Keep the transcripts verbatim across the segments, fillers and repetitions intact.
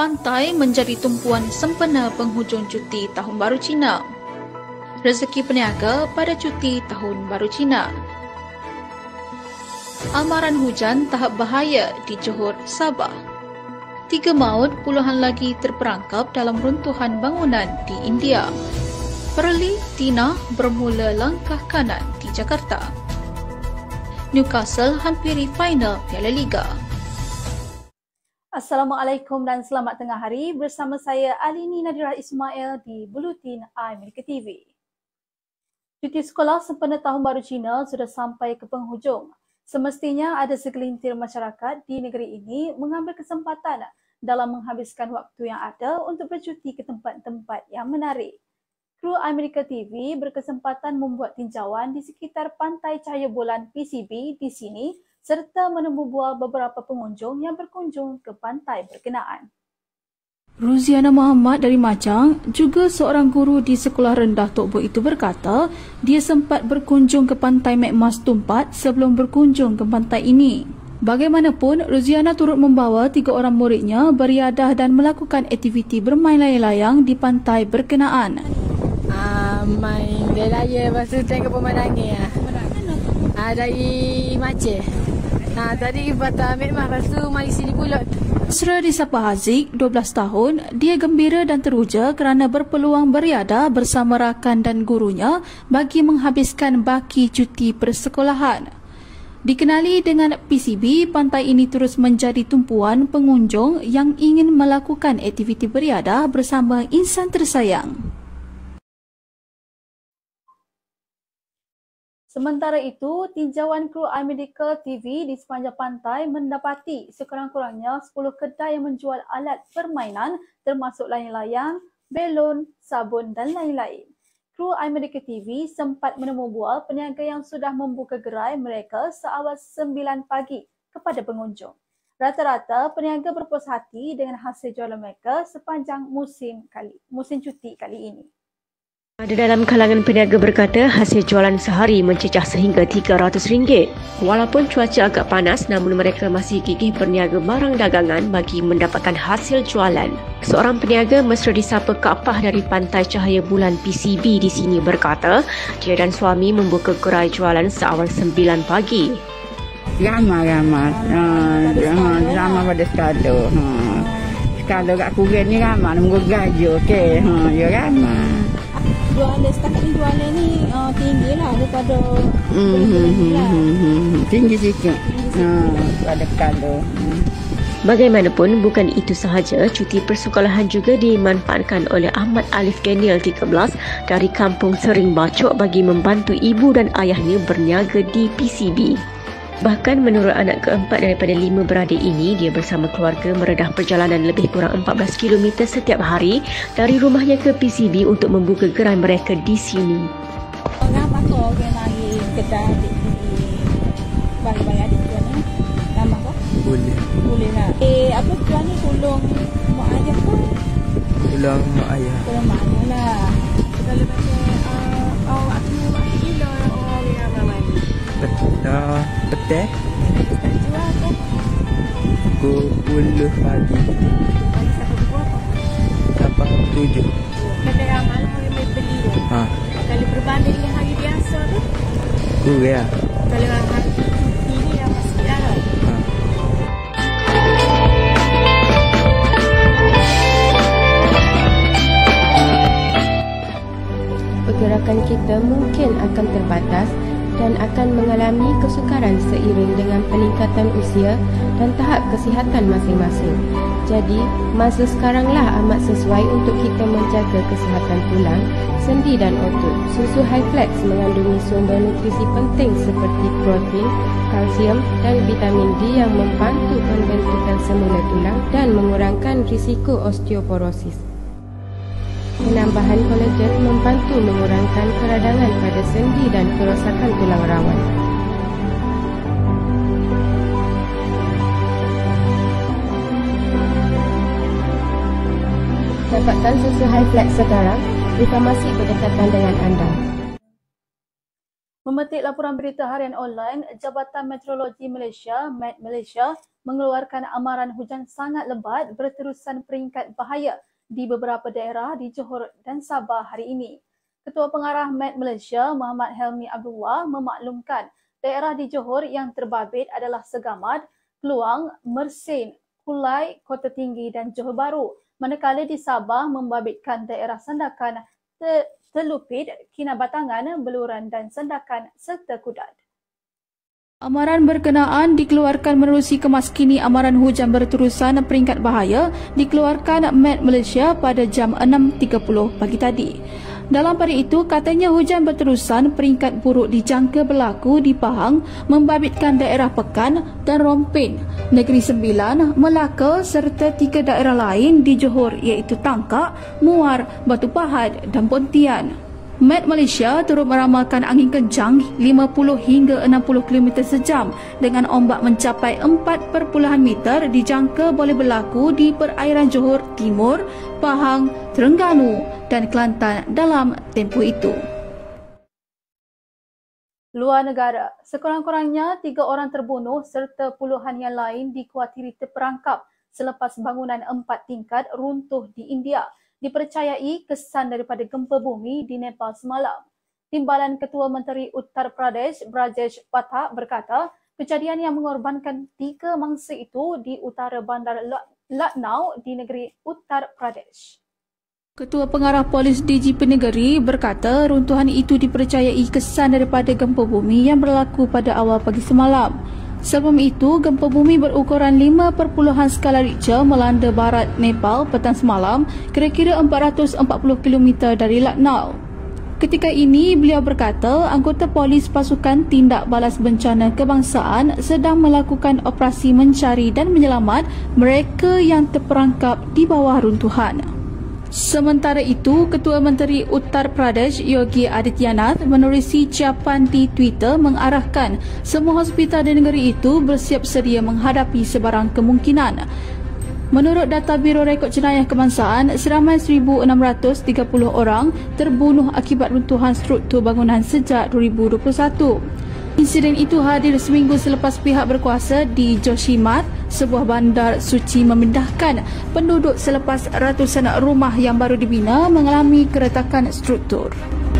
Pantai menjadi tumpuan sempena penghujung cuti Tahun Baru Cina. Rezeki peniaga pada cuti Tahun Baru Cina. Amaran hujan tahap bahaya di Johor, Sabah. Tiga maut, puluhan lagi terperangkap dalam runtuhan bangunan di India. Perli Tina bermula langkah kanan di Jakarta. Newcastle hampiri final Piala Liga. Assalamualaikum dan selamat tengah hari bersama saya Alini Nadira Ismail di Buletin iAmerica T V. Cuti sekolah sempena Tahun Baru Cina sudah sampai ke penghujung. Semestinya ada segelintir masyarakat di negeri ini mengambil kesempatan dalam menghabiskan waktu yang ada untuk bercuti ke tempat-tempat yang menarik. Kru iAmerica T V berkesempatan membuat tinjauan di sekitar Pantai Cahaya Bulan P C B di sini serta menemu bual beberapa pengunjung yang berkunjung ke pantai berkenaan. Ruziana Muhammad dari Macang, juga seorang guru di Sekolah Rendah Tok Boh itu berkata, dia sempat berkunjung ke Pantai Mek Mas Tumpat sebelum berkunjung ke pantai ini. Bagaimanapun, Ruziana turut membawa tiga orang muridnya beriadah dan melakukan aktiviti bermain layang-layang di pantai berkenaan. Uh, main layang-layang, lepas tu tengok pemandangan. Ah, dari Maceh. Nah, tadi patah Mek Mas, lepas tu mari sini pula. Sera Disapa Haziq, dua belas tahun, dia gembira dan teruja kerana berpeluang beriadah bersama rakan dan gurunya bagi menghabiskan baki cuti persekolahan. Dikenali dengan P C B, pantai ini terus menjadi tumpuan pengunjung yang ingin melakukan aktiviti beriadah bersama insan tersayang. Sementara itu, tinjauan kru iAmerica T V di sepanjang pantai mendapati sekurang-kurangnya sepuluh kedai yang menjual alat permainan termasuk layang-layang, belon, sabun dan lain-lain. Kru iAmerica T V sempat menemu bual peniaga yang sudah membuka gerai mereka seawal sembilan pagi kepada pengunjung. Rata-rata peniaga berpuas hati dengan hasil jualan mereka sepanjang musim kali musim cuti kali ini. Ada dalam kalangan peniaga berkata hasil jualan sehari mencecah sehingga tiga ratus ringgit. Walaupun cuaca agak panas, namun mereka masih gigih berniaga barang dagangan bagi mendapatkan hasil jualan. Seorang peniaga mesra disapa Kak Pah dari Pantai Cahaya Bulan P C B di sini berkata, dia dan suami membuka gerai jualan seawal sembilan pagi. Ramai-ramai. Ha, ramai pada sekali. Ha. Sekali kat Kuren ni ramai, muka gajo ke. Ha, ya ramai. Jualan setakat ni jualan ni uh, tinggi lah daripada hmm, hmm, hmm, hmm, hmm. tinggi sikit ha, ada kalau hmm. Bagaimanapun, bukan itu sahaja, cuti persekolahan juga dimanfaatkan oleh Ahmad Alif Daniel tiga belas dari Kampung Sering Bacok bagi membantu ibu dan ayahnya berniaga di P C B. Bahkan menurut anak keempat daripada lima beradik ini, dia bersama keluarga meredah perjalanan lebih kurang empat belas kilometer setiap hari dari rumahnya ke P C B untuk membuka gerai mereka di sini. Orang pakar orang mari kedai di bagi-bagi adik tuan ni. Nama apa? Boleh. Boleh lah. Eh, apa tuan ni tolong mak ayah ke? Tolong mak ayah. Tolong mak ayah lah. Kalau macam uh, awak aku mak gila orang yang ramai. Petang, petang. Tak jual ke? Pukul sepuluh pagi. Pagi sampai pukul apa? Sampai tujuh. Kadang ramai lah orang yang beli tu. Ha. Kalau berbanding dengan hari biasa tu? Kurang. Kalau hari cuti ni yang masih lah. Ha. Pergerakan kita mungkin akan terbatas dan akan mengalami kesukaran seiring dengan peningkatan usia dan tahap kesihatan masing-masing. Jadi, masa sekaranglah amat sesuai untuk kita menjaga kesihatan tulang, sendi dan otot. Susu Highflex mengandungi sumber nutrisi penting seperti protein, kalsium dan vitamin D yang membantu pembentukan semula tulang dan mengurangkan risiko osteoporosis. Penambahan kolagen membantu mengurangkan keradangan pada sendi dan kerosakan tulang rawan. Dapatkan susu Highflex sekarang di farmasi berdekatan dengan anda. Memetik laporan berita harian online, Jabatan Meteorologi Malaysia, Met Malaysia, mengeluarkan amaran hujan sangat lebat berterusan peringkat bahaya di beberapa daerah di Johor dan Sabah hari ini. Ketua Pengarah M E T Malaysia, Muhammad Helmi Abdullah memaklumkan daerah di Johor yang terbabit adalah Segamad, Kluang, Mersing, Kulai, Kota Tinggi dan Johor Bahru. Manakala di Sabah membabitkan daerah Sandakan, Telupit, Kinabatangan, Beluran dan Sandakan serta Kudad. Amaran berkenaan dikeluarkan menerusi kemaskini amaran hujan berterusan peringkat bahaya dikeluarkan M E T Malaysia pada jam enam tiga puluh pagi tadi. Dalam pada itu, katanya hujan berterusan peringkat buruk dijangka berlaku di Pahang membabitkan daerah Pekan dan Rompin, Negeri Sembilan, Melaka serta tiga daerah lain di Johor iaitu Tangkak, Muar, Batu Pahat dan Pontian. M E T Malaysia turut meramalkan angin kencang lima puluh hingga enam puluh kilometer sejam dengan ombak mencapai empat perpuluhan meter dijangka boleh berlaku di perairan Johor Timur, Pahang, Terengganu dan Kelantan dalam tempoh itu. Luar negara, sekurang-kurangnya tiga orang terbunuh serta puluhan yang lain dikuatiri terperangkap selepas bangunan empat tingkat runtuh di India. Dipercayai kesan daripada gempa bumi di Nepal semalam. Timbalan Ketua Menteri Uttar Pradesh Brajesh Pathak berkata, kejadian yang mengorbankan tiga mangsa itu di utara bandar Lucknow di negeri Uttar Pradesh. Ketua Pengarah Polis D G P Negeri berkata, runtuhan itu dipercayai kesan daripada gempa bumi yang berlaku pada awal pagi semalam. Sebelum itu, gempa bumi berukuran lima perpuluhan skala Richter melanda barat Nepal petang semalam, kira-kira empat ratus empat puluh kilometer dari Lucknow. Ketika ini, beliau berkata, anggota polis pasukan tindak balas bencana kebangsaan sedang melakukan operasi mencari dan menyelamat mereka yang terperangkap di bawah runtuhan. Sementara itu, Ketua Menteri Uttar Pradesh Yogi Adityanath menerusi ciapan di Twitter mengarahkan semua hospital di negeri itu bersiap sedia menghadapi sebarang kemungkinan. Menurut data Biro Rekod Jenayah Kebangsaan, seramai seribu enam ratus tiga puluh orang terbunuh akibat runtuhan struktur bangunan sejak dua ribu dua puluh satu. Insiden itu hadir seminggu selepas pihak berkuasa di Joshimath, sebuah bandar suci memindahkan penduduk selepas ratusan rumah yang baru dibina mengalami keretakan struktur.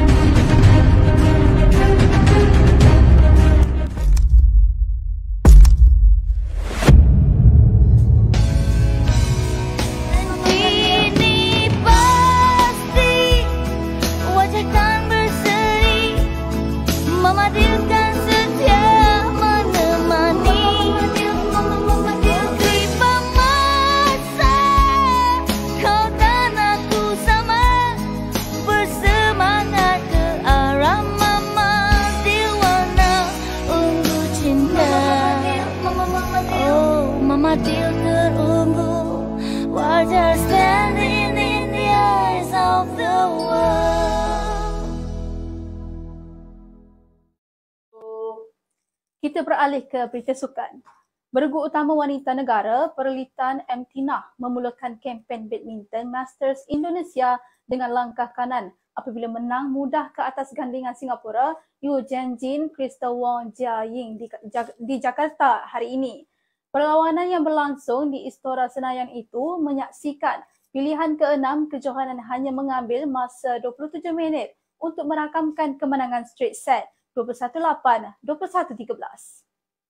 Kita beralih ke berita sukan. Bergu utama wanita negara, Perlitan M. Tina memulakan kempen badminton Masters Indonesia dengan langkah kanan apabila menang mudah ke atas gandingan Singapura Yu Zhenjin Crystal Wong Jia Ying di, di Jakarta hari ini. Perlawanan yang berlangsung di Istora Senayan itu menyaksikan pilihan keenam kejohanan hanya mengambil masa dua puluh tujuh minit untuk merakamkan kemenangan straight set dua puluh satu lapan, dua puluh satu tiga belas.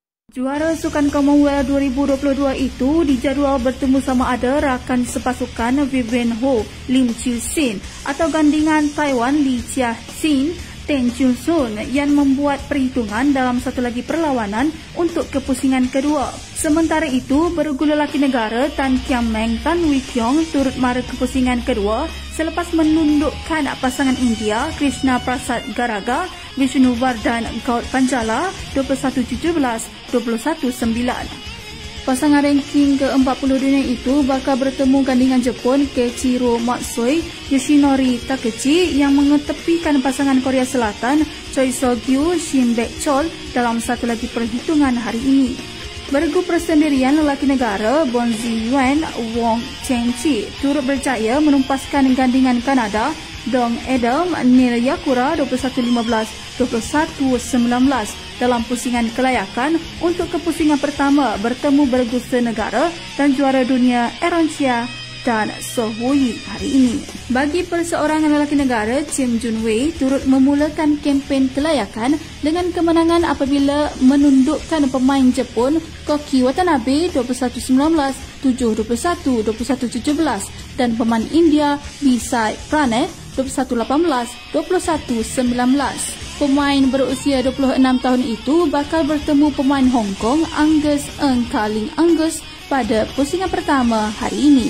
Juara Sukan Commonwealth dua ribu dua puluh dua itu dijadual bertemu sama ada rakan sepasukan Vivian Ho, Lim Chiu Sin atau gandingan Taiwan Li Chia Xin, Ten Chun Sun yang membuat perhitungan dalam satu lagi perlawanan untuk kepusingan kedua. Sementara itu, bergu lelaki negara Tan Kiam Meng Tan Wee Kiong turut mara kepusingan kedua selepas menundukkan pasangan India Krishna Prasad Garaga, Vishnu Vardhan Gaut Panjala dua puluh satu tujuh belas, dua puluh satu sembilan. Pasangan ranking ke empat puluh dunia itu bakal bertemu gandingan Jepun Keiichiro Matsui, Yoshinori Takeuchi yang mengetepikan pasangan Korea Selatan Choi So-gyu, Shin Baek-chol dalam satu lagi perhitungan hari ini. Bergu persendirian lelaki negara Bon Zi-yuan Wong Chen-chi turut berjaya menumpaskan gandingan Kanada Dong Adam Neil Yakura dua puluh satu lima belas, dua puluh satu sembilan belas dalam pusingan kelayakan untuk kepusingan pertama bertemu bergusa negara dan juara dunia Eroncia dan Sohui hari ini. Bagi perseorangan lelaki negara, Kim Junwei turut memulakan kempen kelayakan dengan kemenangan apabila menundukkan pemain Jepun Koki Watanabe dua puluh satu sembilan belas, tujuh dua puluh satu, dua puluh satu tujuh belas dan pemain India Visay Pranav dua puluh satu lapan belas, dua puluh satu sembilan belas. Pemain berusia dua puluh enam tahun itu bakal bertemu pemain Hong Kong Angus Ng Kaling Angus pada pusingan pertama hari ini.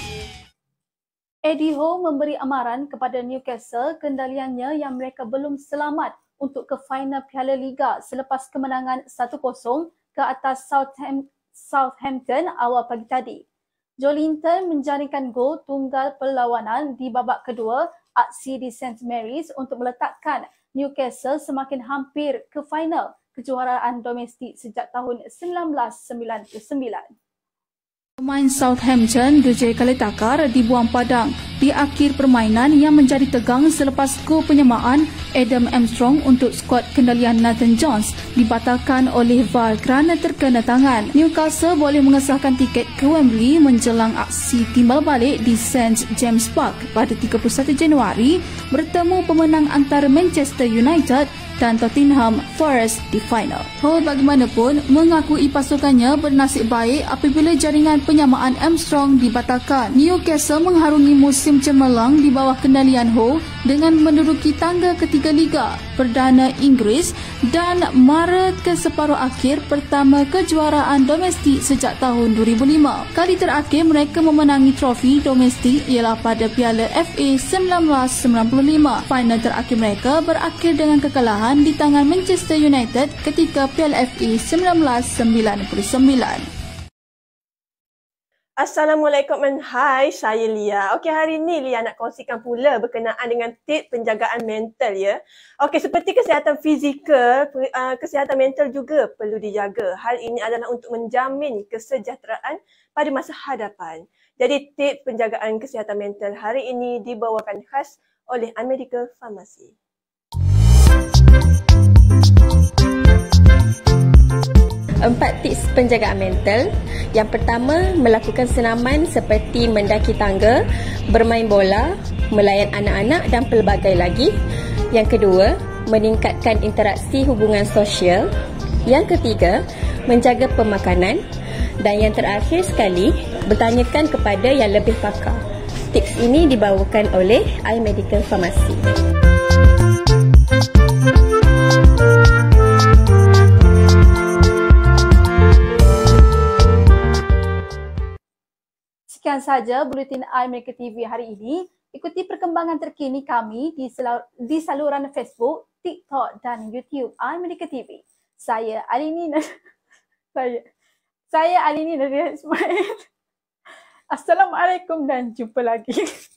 Eddie Howe memberi amaran kepada Newcastle kendaliannya yang mereka belum selamat untuk ke final Piala Liga selepas kemenangan satu kosong ke atas Southam- Southampton awal pagi tadi. Joelinton menjaringkan gol tunggal perlawanan di babak kedua aksi di Saint Mary's untuk meletakkan Newcastle semakin hampir ke final kejuaraan domestik sejak tahun seribu sembilan ratus sembilan puluh sembilan. Pemain Southampton Dujay Kaletakar dibuang padang di akhir permainan yang menjadi tegang selepas gol penyamaan Adam Armstrong untuk skuad kendalian Nathan Jones dibatalkan oleh V A R kerana terkena tangan. Newcastle boleh mengesahkan tiket ke Wembley menjelang aksi timbal balik di Saint James Park pada tiga puluh satu Januari bertemu pemenang antara Manchester United dan Tottenham Forest di final. Hall bagaimanapun mengakui pasukannya bernasib baik apabila jaringan penyamaan Armstrong dibatalkan. Newcastle mengharungi musim cemerlang di bawah kendalian Hall dengan menduduki tangga ketiga Liga Perdana Inggeris dan mara ke separuh akhir pertama kejuaraan domestik sejak tahun dua ribu lima. Kali terakhir mereka memenangi trofi domestik ialah pada Piala F A seribu sembilan ratus sembilan puluh lima. Final terakhir mereka berakhir dengan kekalahan di tangan Manchester United ketika Piala F A seribu sembilan ratus sembilan puluh sembilan. Assalamualaikum dan hai, saya Lia. Okey, hari ni Lia nak kongsikan pula berkenaan dengan tips penjagaan mental ya. Okey, seperti kesihatan fizikal, kesihatan mental juga perlu dijaga. Hal ini adalah untuk menjamin kesejahteraan pada masa hadapan. Jadi tips penjagaan kesihatan mental hari ini dibawakan khas oleh America Pharmacy. Empat tips penjagaan mental. Yang pertama, melakukan senaman seperti mendaki tangga, bermain bola, melayan anak-anak dan pelbagai lagi. Yang kedua, meningkatkan interaksi hubungan sosial. Yang ketiga, menjaga pemakanan. Dan yang terakhir sekali, bertanyakan kepada yang lebih pakar. Tips ini dibawakan oleh iMedical Pharmacy. Sekian sahaja Buletin iMedica T V hari ini. Ikuti perkembangan terkini kami di, di saluran Facebook, TikTok dan YouTube iMedica T V. Saya Alini saya saya Alini Nadia Ismail. Assalamualaikum dan jumpa lagi.